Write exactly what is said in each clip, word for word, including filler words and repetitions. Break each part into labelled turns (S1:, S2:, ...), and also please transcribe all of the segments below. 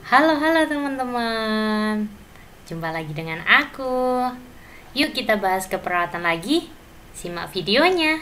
S1: Halo, halo teman-teman. Jumpa lagi dengan aku. Yuk kita bahas keperawatan lagi. Simak videonya.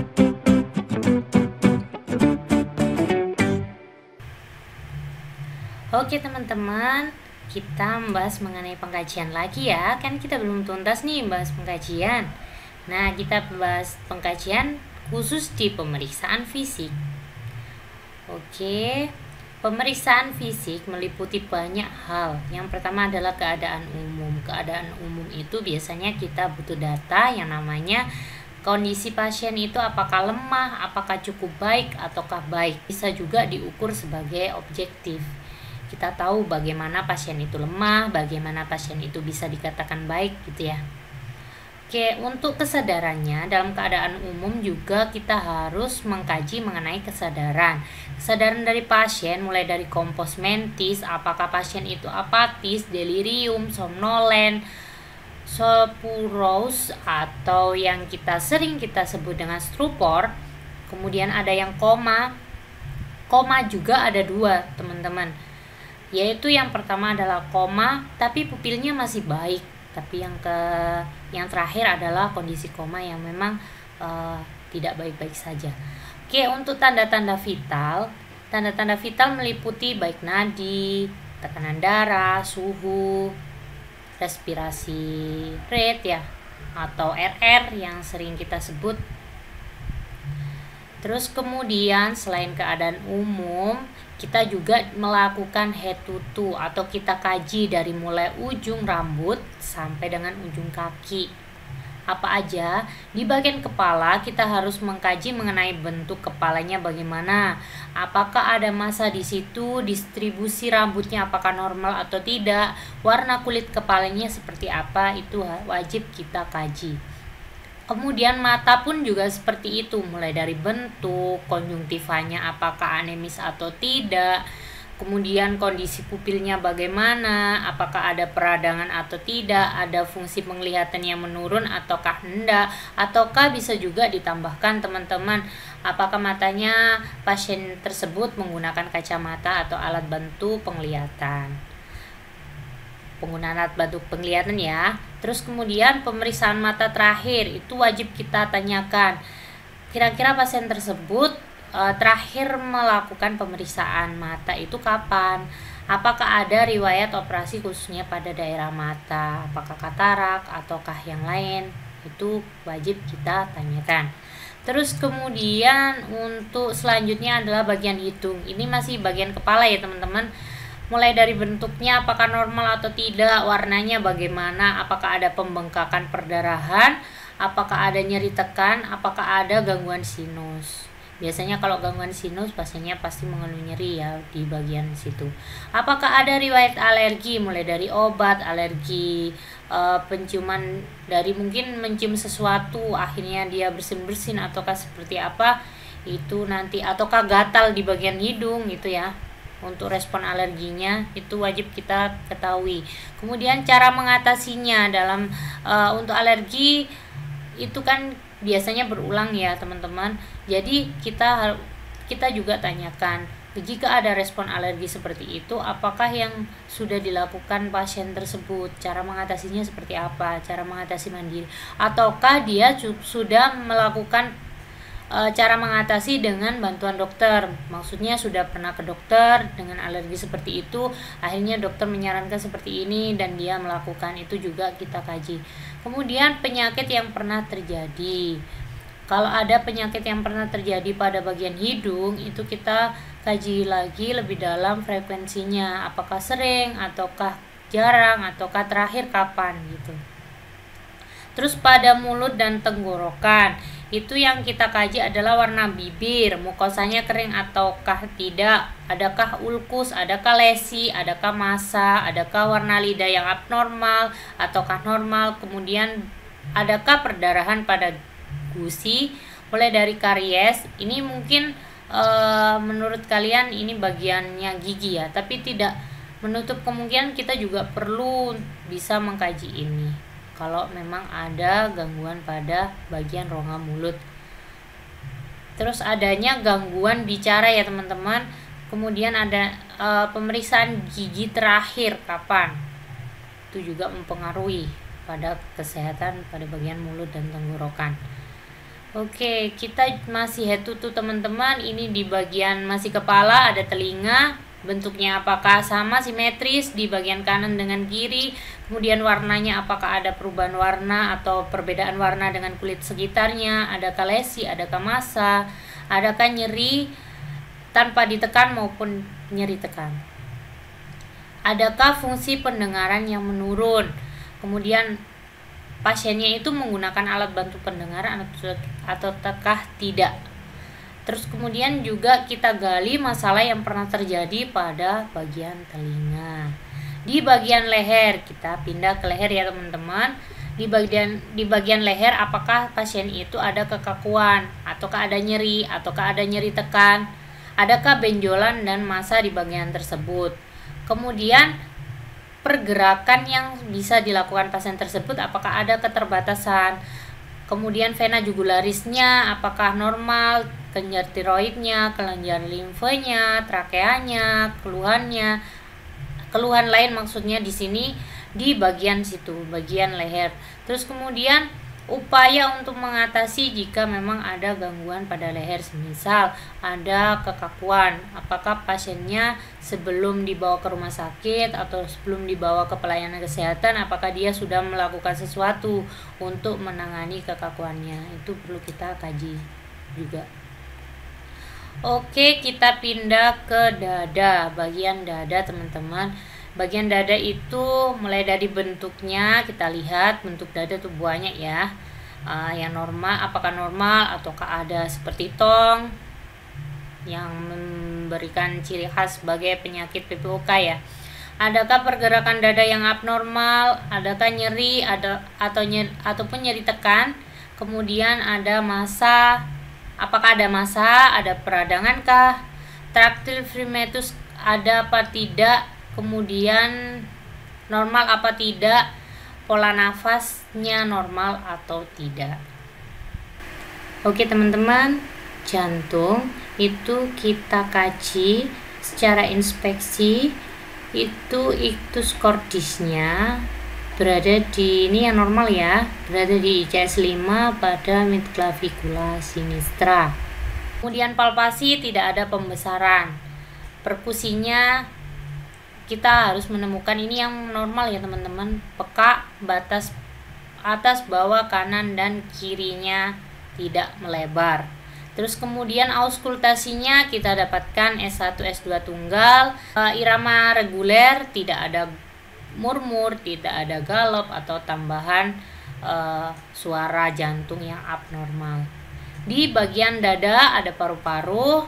S1: Oke teman-teman, kita membahas mengenai pengkajian lagi ya. Kan kita belum tuntas nih membahas pengkajian. Nah, kita bahas pengkajian khusus di pemeriksaan fisik. Oke. Pemeriksaan fisik meliputi banyak hal. Yang pertama adalah keadaan umum. Keadaan umum itu biasanya kita butuh data yang namanya kondisi pasien itu apakah lemah, apakah cukup baik, ataukah baik. Bisa juga diukur sebagai objektif. Kita tahu bagaimana pasien itu lemah, bagaimana pasien itu bisa dikatakan baik gitu ya. Oke, untuk kesadarannya dalam keadaan umum juga kita harus mengkaji mengenai kesadaran. Kesadaran dari pasien mulai dari kompos mentis, apakah pasien itu apatis, delirium, somnolen, sopurous atau yang kita sering kita sebut dengan stupor. Kemudian ada yang koma. Koma juga ada dua, teman-teman. Yaitu yang pertama adalah koma tapi pupilnya masih baik. Tapi yang ke yang terakhir adalah kondisi koma yang memang uh, tidak baik-baik saja. Oke, untuk tanda-tanda vital, tanda-tanda vital meliputi baik nadi, tekanan darah, suhu, respirasi rate ya, atau R R yang sering kita sebut. Terus kemudian selain keadaan umum, kita juga melakukan head to toe atau kita kaji dari mulai ujung rambut sampai dengan ujung kaki. Apa aja? Di bagian kepala kita harus mengkaji mengenai bentuk kepalanya bagaimana. Apakah ada massa di situ, distribusi rambutnya apakah normal atau tidak, warna kulit kepalanya seperti apa, itu wajib kita kaji. Kemudian mata pun juga seperti itu, mulai dari bentuk, konjungtivanya apakah anemis atau tidak, kemudian kondisi pupilnya bagaimana, apakah ada peradangan atau tidak, ada fungsi penglihatan yang menurun ataukah hendak, ataukah bisa juga ditambahkan teman-teman, apakah matanya pasien tersebut menggunakan kacamata atau alat bantu penglihatan. Penggunaan alat bantu penglihatan ya. Terus kemudian pemeriksaan mata terakhir itu wajib kita tanyakan. Kira-kira pasien tersebut e, terakhir melakukan pemeriksaan mata itu kapan? Apakah ada riwayat operasi khususnya pada daerah mata? Apakah katarak ataukah yang lain? Itu wajib kita tanyakan. Terus kemudian untuk selanjutnya adalah bagian hidung. Ini masih bagian kepala ya teman-teman. Mulai dari bentuknya apakah normal atau tidak, warnanya bagaimana, apakah ada pembengkakan perdarahan, apakah ada nyeri tekan, apakah ada gangguan sinus. Biasanya kalau gangguan sinus pasiennya pasti mengeluh nyeri ya di bagian situ. Apakah ada riwayat alergi mulai dari obat, alergi e, penciuman dari mungkin mencium sesuatu akhirnya dia bersin-bersin ataukah seperti apa itu nanti, ataukah gatal di bagian hidung gitu ya. Untuk respon alerginya itu wajib kita ketahui. Kemudian cara mengatasinya dalam uh, untuk alergi itu kan biasanya berulang ya teman-teman. Jadi kita kita juga tanyakan jika ada respon alergi seperti itu, apakah yang sudah dilakukan pasien tersebut, cara mengatasinya seperti apa, cara mengatasi mandiri, ataukah dia sudah melakukan cara mengatasi dengan bantuan dokter. Maksudnya sudah pernah ke dokter dengan alergi seperti itu, akhirnya dokter menyarankan seperti ini dan dia melakukan, itu juga kita kaji. Kemudian penyakit yang pernah terjadi. Kalau ada penyakit yang pernah terjadi pada bagian hidung, itu kita kaji lagi lebih dalam frekuensinya, apakah sering ataukah jarang ataukah terakhir kapan gitu. Terus pada mulut dan tenggorokan, itu yang kita kaji adalah warna bibir, mukosanya kering ataukah tidak, adakah ulkus, adakah lesi, adakah massa, adakah warna lidah yang abnormal ataukah normal, kemudian adakah perdarahan pada gusi, mulai dari karies. Ini mungkin e, menurut kalian ini bagiannya gigi ya, tapi tidak menutup kemungkinan kita juga perlu bisa mengkaji ini kalau memang ada gangguan pada bagian rongga mulut. Terus adanya gangguan bicara ya teman-teman. Kemudian ada e, pemeriksaan gigi terakhir kapan, itu juga mempengaruhi pada kesehatan pada bagian mulut dan tenggorokan. Oke, kita masih head to toe teman-teman. Ini di bagian masih kepala, ada telinga. Bentuknya apakah sama simetris di bagian kanan dengan kiri? Kemudian warnanya apakah ada perubahan warna atau perbedaan warna dengan kulit sekitarnya? Adakah lesi, adakah massa? Adakah nyeri tanpa ditekan maupun nyeri tekan? Adakah fungsi pendengaran yang menurun? Kemudian pasiennya itu menggunakan alat bantu pendengaran atau tekah tidak. Terus kemudian juga kita gali masalah yang pernah terjadi pada bagian telinga. Di bagian leher, kita pindah ke leher ya teman-teman. Di bagian di bagian leher apakah pasien itu ada kekakuan ataukah ada nyeri ataukah ada nyeri tekan? Adakah benjolan dan massa di bagian tersebut? Kemudian pergerakan yang bisa dilakukan pasien tersebut apakah ada keterbatasan? Kemudian vena jugularisnya apakah normal? Kelenjar tiroidnya, kelenjar limfanya, trakeanya, keluhannya, keluhan lain maksudnya di sini di bagian situ, bagian leher. Terus kemudian upaya untuk mengatasi jika memang ada gangguan pada leher, semisal ada kekakuan, apakah pasiennya sebelum dibawa ke rumah sakit atau sebelum dibawa ke pelayanan kesehatan, apakah dia sudah melakukan sesuatu untuk menangani kekakuannya, itu perlu kita kaji juga. Oke, kita pindah ke dada, bagian dada teman-teman. Bagian dada itu mulai dari bentuknya, kita lihat bentuk dada itu banyak ya. Uh, yang normal, apakah normal ataukah ada seperti tong yang memberikan ciri khas sebagai penyakit P P O K ya. Adakah pergerakan dada yang abnormal, adakah nyeri, ada atau nyeri, ataupun nyeri tekan. Kemudian ada massa, apakah ada massa, ada peradangankah, traktil frigmentus ada apa tidak, kemudian normal apa tidak, pola nafasnya normal atau tidak. Oke teman-teman, jantung itu kita kaji secara inspeksi, itu ictus cordisnya berada di, ini yang normal ya, berada di I C S lima pada midclavicula sinistra. Kemudian palpasi tidak ada pembesaran. Perkusinya kita harus menemukan ini yang normal ya teman-teman, peka batas atas, bawah, kanan dan kirinya tidak melebar. Terus kemudian auskultasinya kita dapatkan S satu S dua tunggal, e, irama reguler, tidak ada murmur, tidak ada galop atau tambahan e, suara jantung yang abnormal. Di bagian dada ada paru-paru,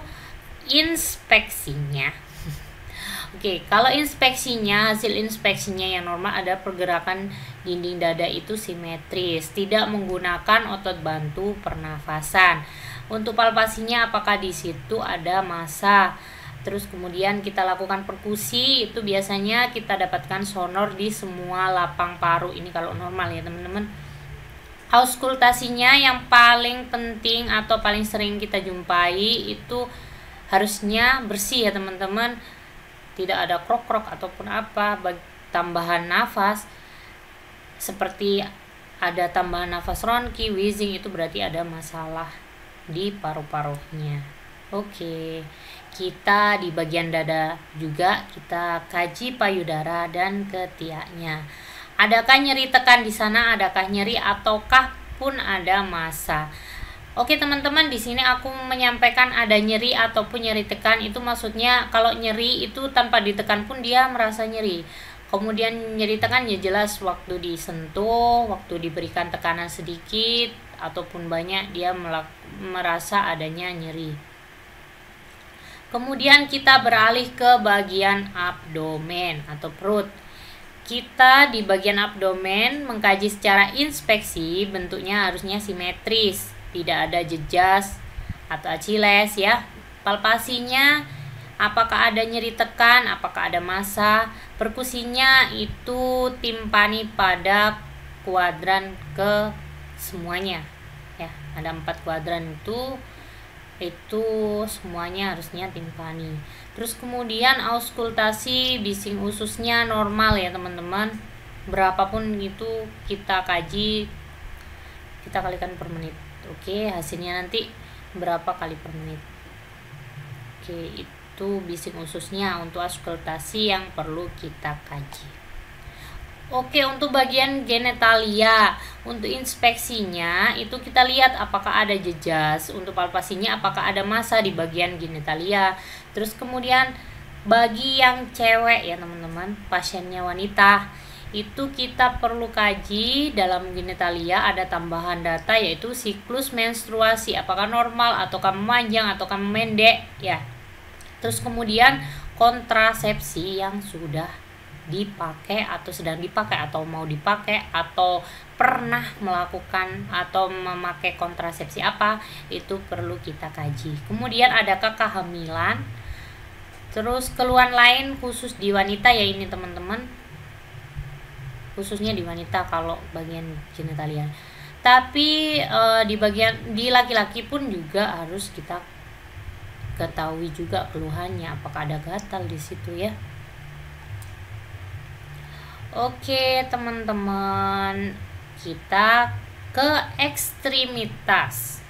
S1: inspeksinya. Oke, kalau inspeksinya, hasil inspeksinya yang normal ada pergerakan dinding dada itu simetris, tidak menggunakan otot bantu pernafasan. Untuk palpasinya apakah di situ ada massa. Terus kemudian kita lakukan perkusi, itu biasanya kita dapatkan sonor di semua lapang paru. Ini kalau normal ya teman-teman. Auskultasinya yang paling penting atau paling sering kita jumpai itu harusnya bersih ya teman-teman. Tidak ada krok-krok ataupun apa tambahan nafas, seperti ada tambahan nafas ronki, wheezing, itu berarti ada masalah di paru-parunya. Oke, kita di bagian dada juga kita kaji payudara dan ketiaknya. Adakah nyeri tekan di sana, adakah nyeri ataukah pun ada massa. Oke teman-teman, di sini aku menyampaikan ada nyeri ataupun nyeri tekan, itu maksudnya kalau nyeri itu tanpa ditekan pun dia merasa nyeri. Kemudian nyeri tekan ya jelas waktu disentuh, waktu diberikan tekanan sedikit ataupun banyak dia merasa adanya nyeri. Kemudian kita beralih ke bagian abdomen atau perut. Kita di bagian abdomen mengkaji secara inspeksi, bentuknya harusnya simetris, tidak ada jejas atau aciles ya. Palpasinya apakah ada nyeri tekan, apakah ada massa. Perkusinya itu timpani pada kuadran ke semuanya ya, ada empat kuadran itu itu semuanya harusnya timpani. Terus kemudian auskultasi bising ususnya normal ya teman-teman, berapapun itu kita kaji, kita kalikan per menit. Oke, hasilnya nanti berapa kali per menit. Oke, itu bising ususnya untuk auskultasi yang perlu kita kaji. Oke, untuk bagian genitalia, untuk inspeksinya itu kita lihat apakah ada jejas. Untuk palpasinya apakah ada massa di bagian genitalia. Terus kemudian bagi yang cewek ya teman-teman, pasiennya wanita, itu kita perlu kaji dalam genitalia ada tambahan data yaitu siklus menstruasi, apakah normal ataukah memanjang ataukah memendek ya. Terus kemudian kontrasepsi yang sudah dipakai atau sedang dipakai atau mau dipakai atau pernah melakukan atau memakai kontrasepsi apa, itu perlu kita kaji. Kemudian adakah kehamilan, terus keluhan lain khusus di wanita ya ini teman-teman, khususnya di wanita kalau bagian genitalia. Tapi e, di bagian di laki-laki pun juga harus kita ketahui juga keluhannya, apakah ada gatal di situ ya. Oke teman-teman, kita ke ekstremitas.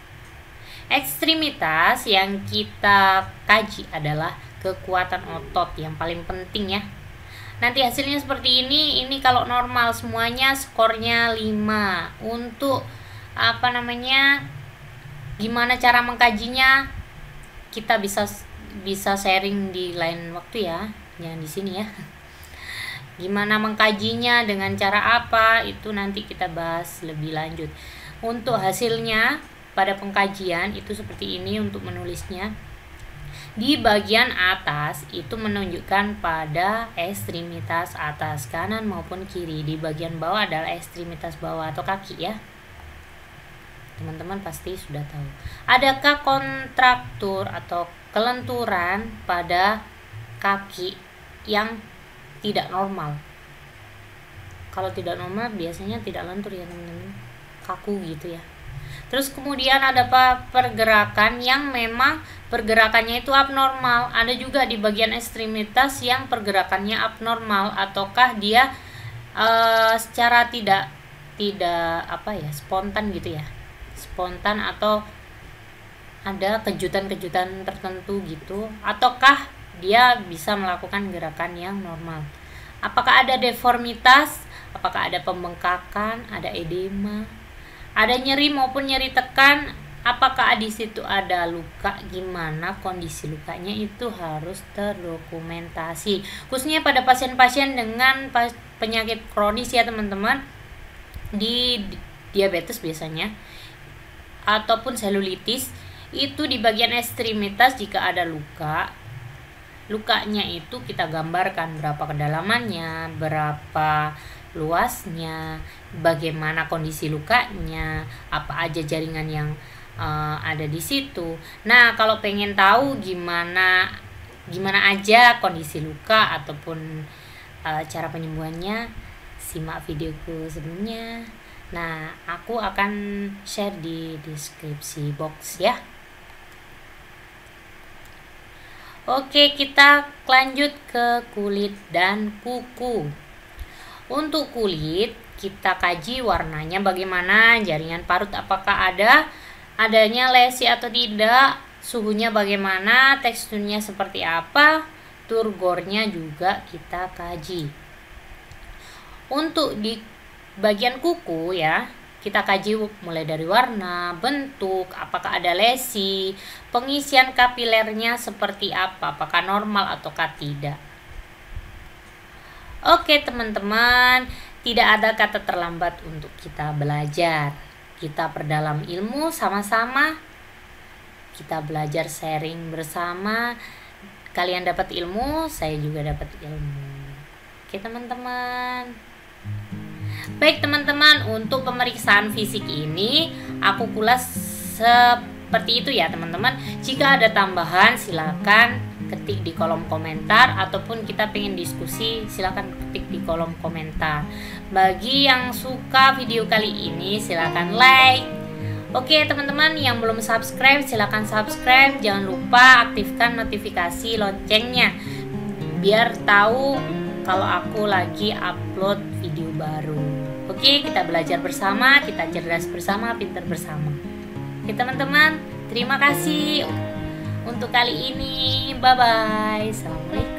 S1: Ekstremitas yang kita kaji adalah kekuatan otot yang paling penting ya. Nanti hasilnya seperti ini. Ini kalau normal semuanya skornya lima. Untuk apa namanya, gimana cara mengkajinya, kita bisa bisa sharing di lain waktu ya, jangan di sini ya. Gimana mengkajinya, dengan cara apa, itu nanti kita bahas lebih lanjut. Untuk hasilnya pada pengkajian itu seperti ini untuk menulisnya. Di bagian atas itu menunjukkan pada ekstremitas atas kanan maupun kiri. Di bagian bawah adalah ekstremitas bawah atau kaki ya. Teman-teman pasti sudah tahu. Adakah kontraktur atau kelenturan pada kaki yang tidak normal? Kalau tidak normal biasanya tidak lentur ya teman-teman, kaku gitu ya. Terus kemudian ada apa, pergerakan yang memang pergerakannya itu abnormal. Ada juga di bagian ekstremitas yang pergerakannya abnormal, ataukah dia uh, secara tidak tidak apa ya, spontan gitu ya, spontan atau ada kejutan-kejutan tertentu gitu, ataukah dia bisa melakukan gerakan yang normal. Apakah ada deformitas, apakah ada pembengkakan, ada edema, ada nyeri maupun nyeri tekan, apakah di situ ada luka, gimana kondisi lukanya, itu harus terdokumentasi. Khususnya pada pasien-pasien dengan penyakit kronis ya teman-teman, di diabetes biasanya, ataupun selulitis, itu di bagian ekstremitas jika ada luka, lukanya itu kita gambarkan berapa kedalamannya, berapa luasnya, bagaimana kondisi lukanya, apa aja jaringan yang uh, ada di situ. Nah, kalau pengen tahu gimana gimana aja kondisi luka ataupun uh, cara penyembuhannya, simak videoku sebelumnya. Nah, aku akan share di deskripsi box ya. Oke, kita lanjut ke kulit dan kuku. Untuk kulit, kita kaji warnanya bagaimana, jaringan parut apakah ada, adanya lesi atau tidak, suhunya bagaimana, teksturnya seperti apa, turgornya juga kita kaji. Untuk di bagian kuku ya, kita kaji mulai dari warna, bentuk, apakah ada lesi, pengisian kapilernya seperti apa, apakah normal ataukah tidak. Oke teman-teman, tidak ada kata terlambat untuk kita belajar. Kita perdalam ilmu sama-sama, kita belajar sharing bersama. Kalian dapat ilmu, saya juga dapat ilmu. Oke teman-teman. Baik teman-teman, untuk pemeriksaan fisik ini aku kulas seperti itu ya teman-teman. Jika ada tambahan silakan ketik di kolom komentar, ataupun kita pengen diskusi silakan ketik di kolom komentar. Bagi yang suka video kali ini silakan like, Oke teman-teman yang belum subscribe silahkan subscribe. Jangan lupa aktifkan notifikasi loncengnya biar tahu kalau aku lagi upload video baru. Oke, kita belajar bersama, kita cerdas bersama, pintar bersama. Oke teman-teman, terima kasih untuk kali ini. Bye bye. Assalamualaikum.